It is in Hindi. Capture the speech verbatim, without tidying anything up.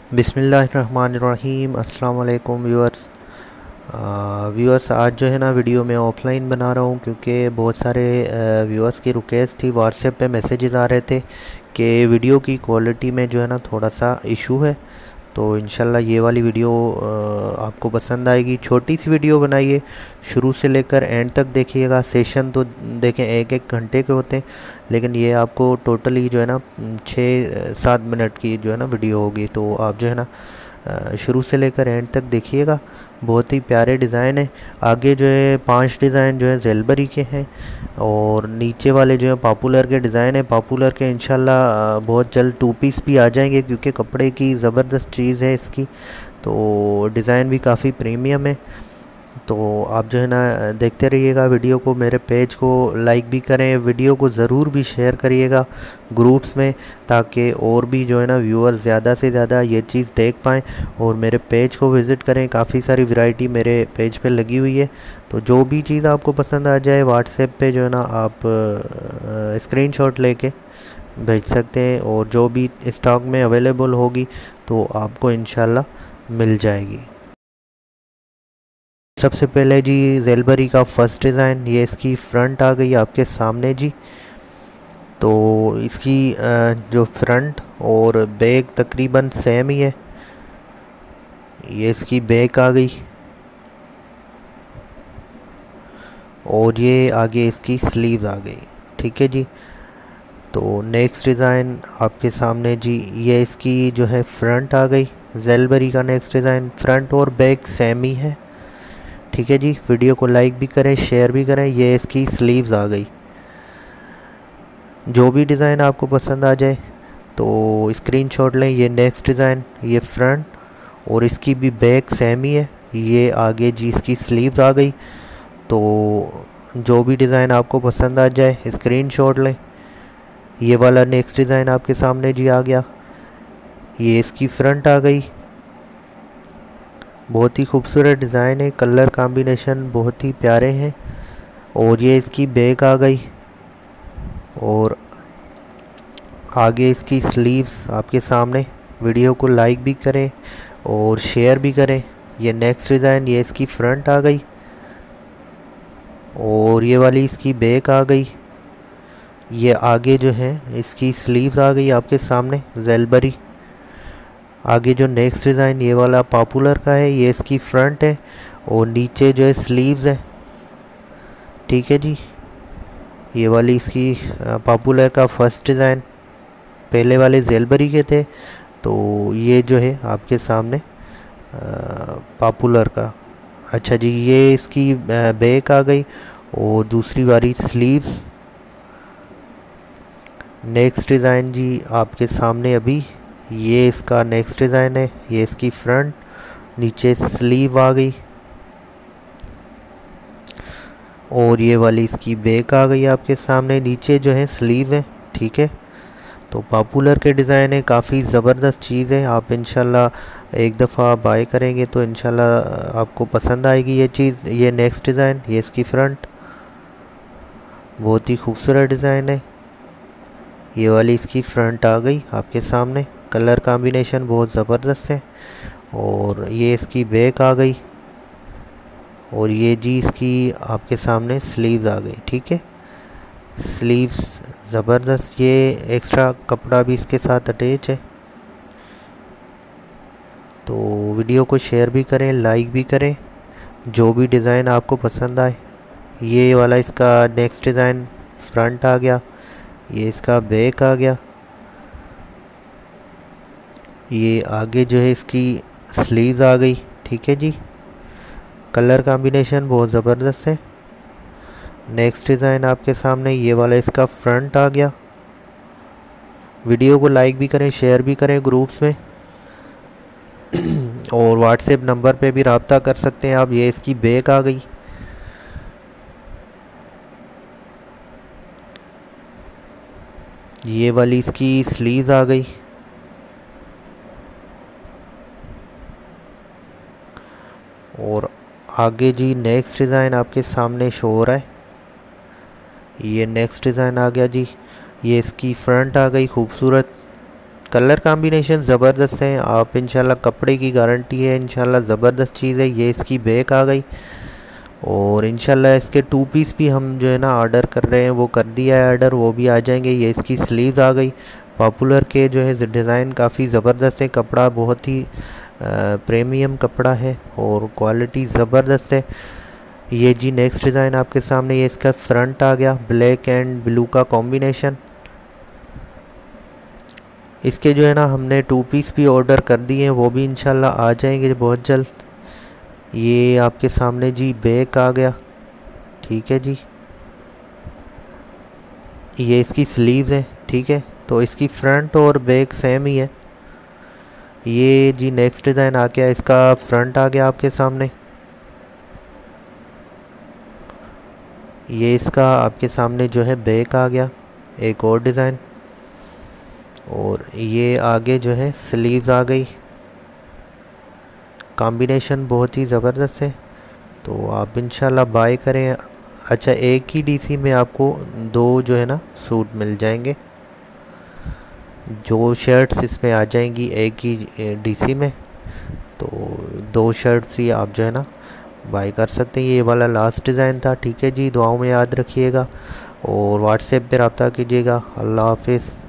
बिस्मिल्लाहिर्रहमानिर्रहीम। अस्सलाम वालेकुम व्यूअर्स। व्यूअर्स आज जो है ना वीडियो मैं ऑफलाइन बना रहा हूँ क्योंकि बहुत सारे व्यूअर्स की रिक्वेस्ट थी, व्हाट्सएप पे मैसेजेस आ रहे थे कि वीडियो की क्वालिटी में जो है ना थोड़ा सा इशू है। तो इंशाल्लाह ये वाली वीडियो आपको पसंद आएगी। छोटी सी वीडियो बनाइए, शुरू से लेकर एंड तक देखिएगा। सेशन तो देखें एक एक घंटे के होते हैं, लेकिन ये आपको टोटली जो है ना छः सात मिनट की जो है ना वीडियो होगी। तो आप जो है ना शुरू से लेकर एंड तक देखिएगा। बहुत ही प्यारे डिज़ाइन है। आगे जो है पांच डिज़ाइन जो है जेलबरी के हैं और नीचे वाले जो है पॉपुलर के डिज़ाइन है। पॉपुलर के इंशाल्लाह बहुत जल्द टू पीस भी आ जाएंगे क्योंकि कपड़े की ज़बरदस्त चीज़ है इसकी। तो डिज़ाइन भी काफ़ी प्रीमियम है। तो आप जो है ना देखते रहिएगा वीडियो को। मेरे पेज को लाइक भी करें, वीडियो को ज़रूर भी शेयर करिएगा ग्रुप्स में, ताकि और भी जो है ना व्यूअर ज़्यादा से ज़्यादा ये चीज़ देख पाएँ। और मेरे पेज को विज़िट करें, काफ़ी सारी वैरायटी मेरे पेज पे लगी हुई है। तो जो भी चीज़ आपको पसंद आ जाए व्हाट्सएप पे जो है ना आप स्क्रीनशॉट लेके भेज सकते हैं, और जो भी स्टॉक में अवेलेबल होगी तो आपको इंशाल्लाह मिल जाएगी। सबसे पहले जी जेलबरी का फर्स्ट डिज़ाइन, ये इसकी फ्रंट आ गई आपके सामने जी। तो इसकी जो फ्रंट और बैक तकरीबन सेम ही है। ये इसकी बैक आ गई और ये आगे इसकी स्लीव्स आ गई। ठीक है जी। तो नेक्स्ट डिज़ाइन आपके सामने जी, ये इसकी जो है फ्रंट आ गई। जेलबरी का नेक्स्ट डिज़ाइन फ्रंट और बैक सेम ही है। ठीक है जी। वीडियो को लाइक भी करें, शेयर भी करें। ये इसकी स्लीव्स आ गई। जो भी डिज़ाइन आपको पसंद आ जाए तो स्क्रीनशॉट लें। ये नेक्स्ट डिज़ाइन, ये फ्रंट और इसकी भी बैक सेम ही है। ये आगे जी इसकी स्लीव्स आ गई। तो जो भी डिज़ाइन आपको पसंद आ जाए स्क्रीनशॉट लें। ये वाला नेक्स्ट डिज़ाइन आपके सामने जी आ गया। ये इसकी फ्रंट आ गई। बहुत ही खूबसूरत डिज़ाइन है, कलर कॉम्बिनेशन बहुत ही प्यारे हैं। और ये इसकी बैक आ गई और आगे इसकी स्लीव्स आपके सामने। वीडियो को लाइक भी करें और शेयर भी करें। ये नेक्स्ट डिज़ाइन, ये इसकी फ्रंट आ गई और ये वाली इसकी बैक आ गई। ये आगे जो है इसकी स्लीव्स आ गई आपके सामने जेलबरी। आगे जो नेक्स्ट डिज़ाइन ये वाला पॉपुलर का है, ये इसकी फ्रंट है और नीचे जो है स्लीव्स है। ठीक है जी। ये वाली इसकी पॉपुलर का फर्स्ट डिज़ाइन, पहले वाले जेलबरी के थे। तो ये जो है आपके सामने पॉपुलर का। अच्छा जी, ये इसकी बैक आ गई और दूसरी वाली स्लीव्स। नेक्स्ट डिज़ाइन जी आपके सामने अभी, ये इसका नेक्स्ट डिज़ाइन है। ये इसकी फ्रंट, नीचे स्लीव आ गई और ये वाली इसकी बैक आ गई आपके सामने। नीचे जो है स्लीव है। ठीक है। तो पॉपुलर के डिज़ाइन है, काफ़ी ज़बरदस्त चीज़ है। आप इंशाल्लाह एक दफ़ा बाय करेंगे तो इंशाल्लाह आपको पसंद आएगी ये चीज़। ये नेक्स्ट डिज़ाइन, ये इसकी फ्रंट, बहुत ही खूबसूरत डिज़ाइन है। ये वाली इसकी फ्रंट आ गई आपके सामने, कलर कॉम्बिनेशन बहुत ज़बरदस्त है। और ये इसकी बैक आ गई और ये जी इसकी आपके सामने स्लीव्स आ गई। ठीक है। स्लीव्स ज़बरदस्त, ये एक्स्ट्रा कपड़ा भी इसके साथ अटैच है। तो वीडियो को शेयर भी करें, लाइक भी करें। जो भी डिज़ाइन आपको पसंद आए। ये वाला इसका नेक्स्ट डिज़ाइन फ्रंट आ गया, ये इसका बैक आ गया। ये आगे जो है इसकी स्लीव्स आ गई। ठीक है जी। कलर कॉम्बिनेशन बहुत ज़बरदस्त है। नेक्स्ट डिज़ाइन आपके सामने, ये वाला इसका फ्रंट आ गया। वीडियो को लाइक भी करें, शेयर भी करें ग्रुप्स में और व्हाट्सएप नंबर पे भी रब्ता कर सकते हैं आप। ये इसकी बैक आ गई। ये वाली इसकी स्लीव्स आ गई और आगे जी नेक्स्ट डिज़ाइन आपके सामने शो हो रहा है। ये नेक्स्ट डिज़ाइन आ गया जी। ये इसकी फ्रंट आ गई खूबसूरत, कलर कॉम्बिनेशन ज़बरदस्त है। आप इंशाल्लाह, कपड़े की गारंटी है, इंशाल्लाह ज़बरदस्त चीज़ है। ये इसकी बैक आ गई और इंशाल्लाह इसके टू पीस भी हम जो है ना ऑर्डर कर रहे हैं, वो कर दिया है ऑर्डर, वो भी आ जाएंगे। ये इसकी स्लीव्स आ गई। पॉपुलर के जो है डिज़ाइन काफ़ी ज़बरदस्त है, कपड़ा बहुत ही प्रीमियम कपड़ा है और क्वालिटी ज़बरदस्त है। ये जी नेक्स्ट डिज़ाइन आपके सामने, ये इसका फ्रंट आ गया, ब्लैक एंड ब्लू का कॉम्बिनेशन। इसके जो है ना हमने टू पीस भी ऑर्डर कर दिए हैं, वो भी इंशाल्लाह आ जाएंगे बहुत जल्द। ये आपके सामने जी बैक आ गया, ठीक है जी। ये इसकी स्लीव्स है, ठीक है। तो इसकी फ्रंट और बैक सेम ही है। ये जी नेक्स्ट डिज़ाइन आ गया, इसका फ्रंट आ गया आपके सामने। ये इसका आपके सामने जो है बैक आ गया, एक और डिज़ाइन। और ये आगे जो है स्लीव्स आ गई। कॉम्बिनेशन बहुत ही ज़बरदस्त है, तो आप इंशाल्लाह बाय करें। अच्छा, एक ही डीसी में आपको दो जो है ना सूट मिल जाएंगे, जो शर्ट्स इसमें आ जाएंगी एक ही डीसी में। तो दो शर्ट्स ही आप जो है ना बाय कर सकते हैं। ये वाला लास्ट डिज़ाइन था, ठीक है जी। दुआओं में याद रखिएगा और व्हाट्सएप पे रब्ता कीजिएगा। अल्लाह हाफिज़।